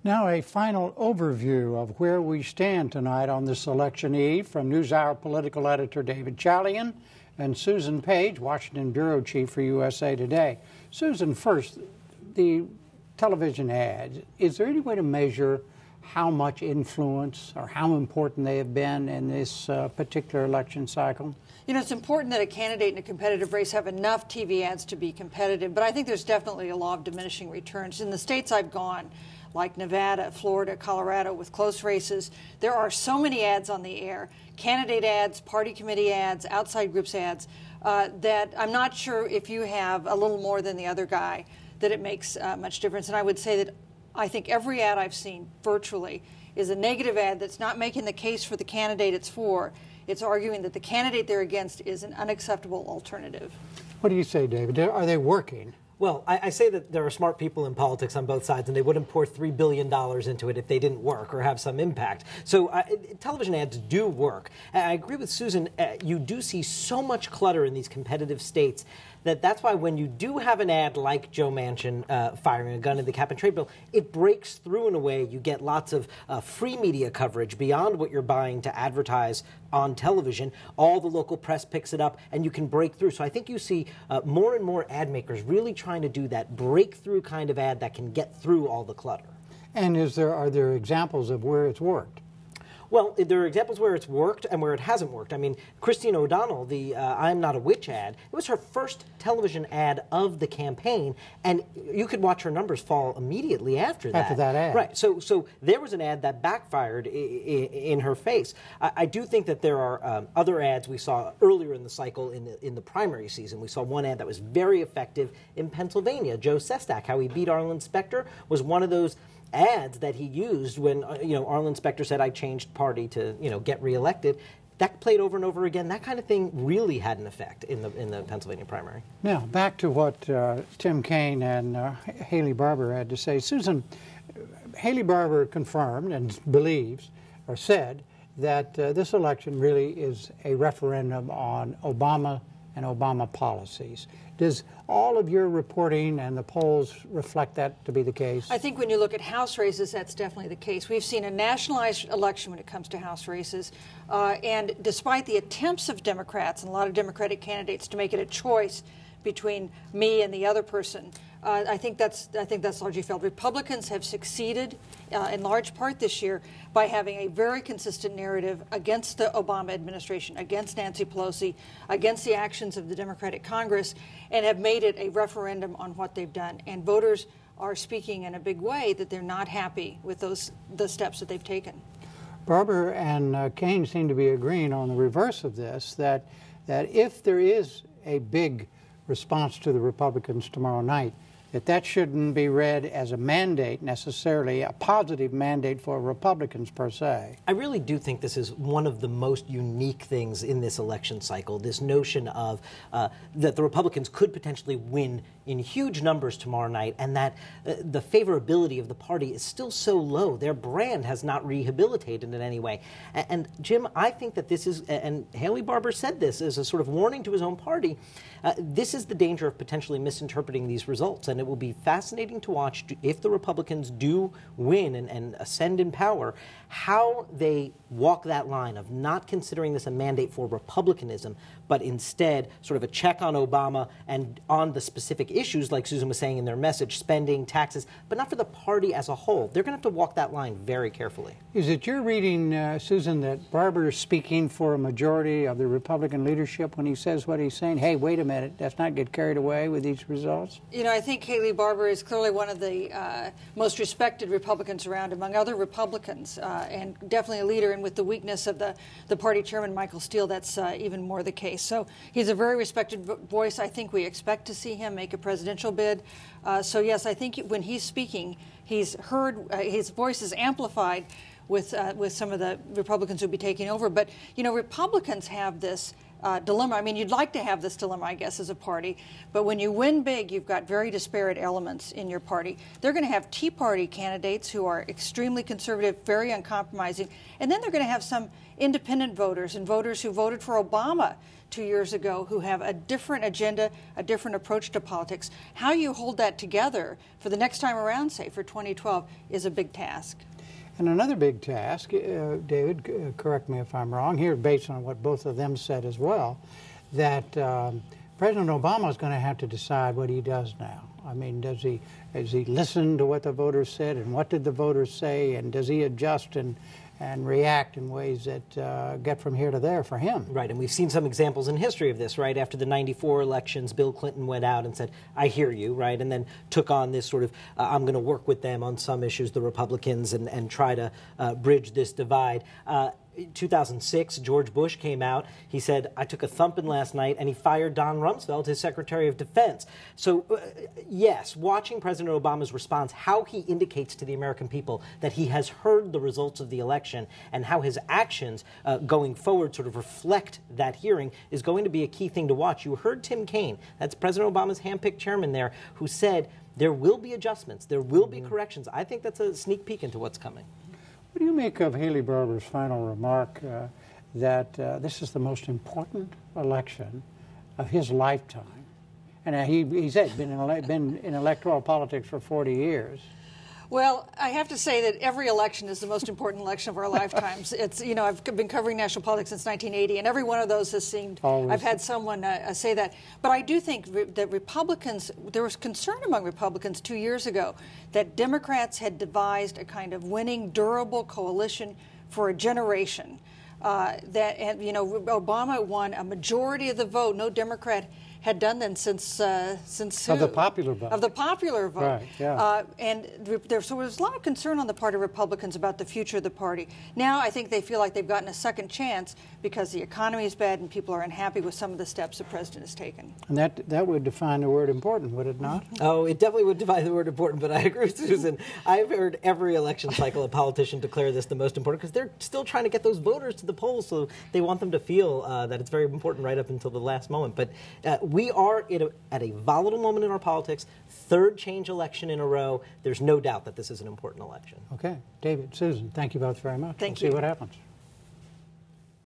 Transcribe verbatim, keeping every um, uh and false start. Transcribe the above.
Now a final overview of where we stand tonight on this election eve from NewsHour political editor David Chalian and Susan Page, Washington bureau chief for U S A Today. Susan, first, the television ads, is there any way to measure how much influence or how important they have been in this uh, particular election cycle? You know, it's important that a candidate in a competitive race have enough T V ads to be competitive, but I think there's definitely a law of diminishing returns. In the states I've gone, like Nevada, Florida, Colorado, with close races, there are so many ads on the air, candidate ads, party committee ads, outside groups ads, uh, that I'm not sure if you have a little more than the other guy that it makes uh, much difference. And I would say that I think every ad I've seen virtually is a negative ad that's not making the case for the candidate it's for. It's arguing that the candidate they're against is an unacceptable alternative. What do you say, David? Are they working? Well, I, I say that there are smart people in politics on both sides, and they wouldn't pour three billion dollars into it if they didn't work or have some impact. So uh, television ads do work. And I agree with Susan. Uh, you do see so much clutter in these competitive states that that's why when you do have an ad like Joe Manchin uh, firing a gun in the cap and trade bill, it breaks through in a way. You get lots of uh, free media coverage beyond what you're buying to advertise on television. All the local press picks it up, and you can break through. So I think you see uh, more and more ad makers really trying to do that breakthrough kind of ad that can get through all the clutter. And is there are there examples of where it's worked? Well, there are examples where it's worked and where it hasn't worked. I mean, Christine O'Donnell, the uh, I'm Not a Witch ad, it was her first television ad of the campaign, and you could watch her numbers fall immediately after that. After that ad. Right. So so there was an ad that backfired I I in her face. I, I do think that there are um, other ads we saw earlier in the cycle in the, in the primary season. We saw one ad that was very effective in Pennsylvania. Joe Sestak, how he beat Arlen Specter, was one of those ads that he used when, uh, you know, Arlen Specter said, I changed party to, you know, get reelected. That played over and over again. That kind of thing really had an effect in the in the Pennsylvania primary. Now, back to what uh, Tim Kaine and uh, Haley Barbour had to say. Susan, Haley Barbour confirmed and believes, or said, that uh, this election really is a referendum on Obama and Obama policies. Does all of your reporting and the polls reflect that to be the case? I think when you look at House races, that's definitely the case. We've seen a nationalized election when it comes to House races, uh, and despite the attempts of Democrats and a lot of Democratic candidates to make it a choice between me and the other person, uh, I think that's I think that's largely failed. Republicans have succeeded uh, in large part this year by having a very consistent narrative against the Obama administration, against Nancy Pelosi, against the actions of the Democratic Congress, and have made it a referendum on what they've done. And voters are speaking in a big way that they're not happy with those the steps that they've taken. Barbour and uh, Kaine seem to be agreeing on the reverse of this, that that if there is a big response to the Republicans tomorrow night, that that shouldn't be read as a mandate necessarily, a positive mandate for Republicans per se. I really do think this is one of the most unique things in this election cycle, this notion of uh, that the Republicans could potentially win in huge numbers tomorrow night, and that uh, the favorability of the party is still so low. Their brand has not rehabilitated in any way. And, and Jim, I think that this is, and Haley Barbour said this as a sort of warning to his own party, uh, this is the danger of potentially misinterpreting these results. And it will be fascinating to watch if the Republicans do win and, and ascend in power, how they walk that line of not considering this a mandate for republicanism, but instead sort of a check on Obama and on the specific issues, like Susan was saying in their message, spending, taxes, but not for the party as a whole. They're going to have to walk that line very carefully. Is it your reading, uh, Susan, that Barbour is speaking for a majority of the Republican leadership when he says what he's saying? Hey, wait a minute, let's not get carried away with these results? You know, I think Haley Barbour is clearly one of the uh, most respected Republicans around among other Republicans, uh, and definitely a leader. And with the weakness of the, the party chairman, Michael Steele, that's uh, even more the case. So he's a very respected voice. I think we expect to see him make a presidential bid. Uh, so, yes, I think when he's speaking, he's heard, uh, his voice is amplified with, uh, with some of the Republicans who'll be taking over. But, you know, Republicans have this Uh, dilemma. I mean, you'd like to have this dilemma, I guess, as a party, but when you win big, you've got very disparate elements in your party. They're going to have Tea Party candidates who are extremely conservative, very uncompromising, and then they're going to have some independent voters and voters who voted for Obama two years ago who have a different agenda, a different approach to politics. How you hold that together for the next time around, say, for twenty twelve, is a big task. And another big task, uh, David, uh, correct me if I'm wrong here, based on what both of them said as well, that um, President Obama is going to have to decide what he does now. I mean, does he, does he listen to what the voters said, and what did the voters say, and does he adjust and, and react in ways that uh, get from here to there for him? Right, and we've seen some examples in history of this, right? After the ninety-four elections, Bill Clinton went out and said, I hear you, right? And then took on this sort of, uh, I'm going to work with them on some issues, the Republicans, and, and try to uh, bridge this divide. Uh, In two thousand six, George Bush came out. He said, I took a thumping last night, and he fired Don Rumsfeld, his Secretary of Defense. So, uh, yes, watching President Obama's response, how he indicates to the American people that he has heard the results of the election and how his actions uh, going forward sort of reflect that hearing is going to be a key thing to watch. You heard Tim Kaine, that's President Obama's handpicked chairman there, who said there will be adjustments, there will be corrections. I think that's a sneak peek into what's coming. What do you make of Haley Barbour's final remark uh, that uh, this is the most important election of his lifetime? And uh, he, he said been in, been in electoral politics for forty years. Well, I have to say that every election is the most important election of our lifetimes. It's, you know, I've been covering national politics since nineteen eighty, and every one of those has seemed, Always. I've had someone uh, say that. But I do think re that Republicans, there was concern among Republicans two years ago that Democrats had devised a kind of winning, durable coalition for a generation. Uh, that, and, you know, Obama won a majority of the vote. No Democrat had done that since uh, since of who? the popular vote. Of the popular vote. Right, yeah. Uh, and there, so there was a lot of concern on the part of Republicans about the future of the party. Now I think they feel like they've gotten a second chance because the economy is bad and people are unhappy with some of the steps the president has taken. And that that would define the word important, would it not? Oh, it definitely would define the word important, but I agree with Susan. I've heard every election cycle a politician declare this the most important because they're still trying to get those voters to the polls, so they want them to feel uh, that it's very important right up until the last moment. But uh, we are at a, at a volatile moment in our politics, third change election in a row. There's no doubt that this is an important election. Okay. David, Susan, thank you both very much. Thank we'll you. see what happens.